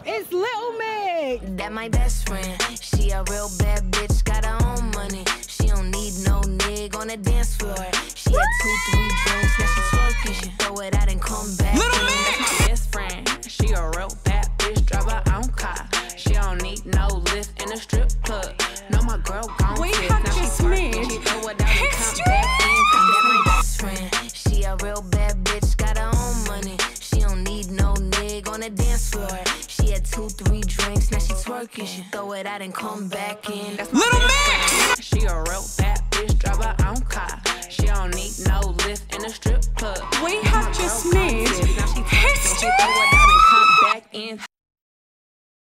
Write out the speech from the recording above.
It's Little Mix. That my best friend. She a real bad bitch, got her own money. She don't need no nigga on the dance floor. She had 2-3 drinks, now she twerking. She throw it out and come back. Little Mix. That's my best friend. She a real bad bitch, drive her own car. She don't need no lift in a strip club. No, my girl gon' We flip. have Now she just twerking, made she throw it out and come back in. That my best friend. She a real bad bitch, got her own money. She don't need no nigga on the dance floor. She had 2-3 drinks, now she twerking. She throw it out and come back in. That's my Little best